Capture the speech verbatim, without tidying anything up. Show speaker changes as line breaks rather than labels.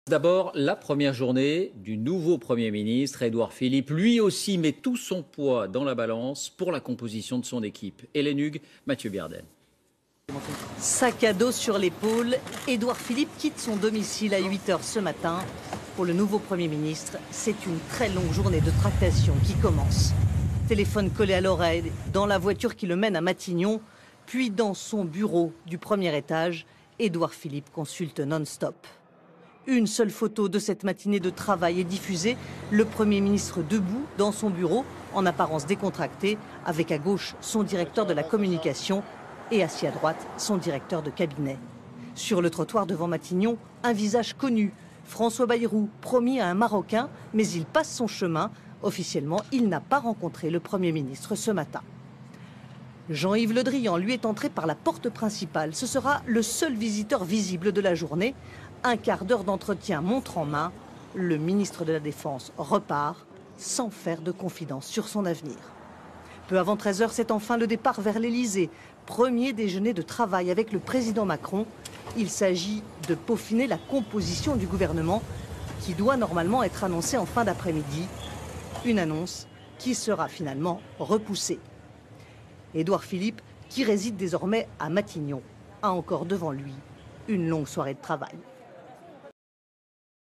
D'abord, la première journée du nouveau Premier ministre, Édouard Philippe, lui aussi met tout son poids dans la balance pour la composition de son équipe. Hélène Hugues, Mathieu Biardel.
Sac à dos sur l'épaule, Édouard Philippe quitte son domicile à huit heures ce matin. Pour le nouveau Premier ministre, c'est une très longue journée de tractation qui commence. Téléphone collé à l'oreille, dans la voiture qui le mène à Matignon, puis dans son bureau du premier étage, Édouard Philippe consulte non-stop. Une seule photo de cette matinée de travail est diffusée, le Premier ministre debout dans son bureau, en apparence décontracté, avec à gauche son directeur de la communication et assis à droite son directeur de cabinet. Sur le trottoir devant Matignon, un visage connu, François Bayrou, promis à un Marocain, mais il passe son chemin. Officiellement, il n'a pas rencontré le Premier ministre ce matin. Jean-Yves Le Drian, lui, est entré par la porte principale. Ce sera le seul visiteur visible de la journée. Un quart d'heure d'entretien montre en main. Le ministre de la Défense repart sans faire de confidence sur son avenir. Peu avant treize heures, c'est enfin le départ vers l'Elysée. Premier déjeuner de travail avec le président Macron. Il s'agit de peaufiner la composition du gouvernement qui doit normalement être annoncée en fin d'après-midi. Une annonce qui sera finalement repoussée. Édouard Philippe, qui réside désormais à Matignon, a encore devant lui une longue soirée de travail.